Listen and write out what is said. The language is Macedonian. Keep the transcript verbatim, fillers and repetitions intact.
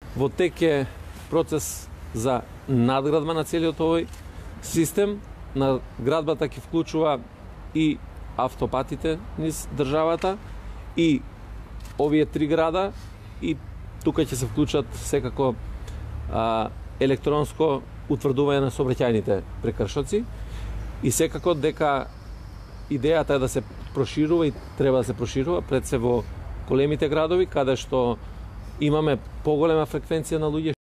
Во тек е процес за надградба на целиот овој систем. Надградбата ќе вклучува и автопатите низ државата и овие три града, и тука ќе се вклучат секако а, електронско утврдување на сообраќајните прекршоци, и секако дека идејата е да се проширува и треба да се проширува пред се во големите градови, каде што имаме поголема фреквенција на луѓе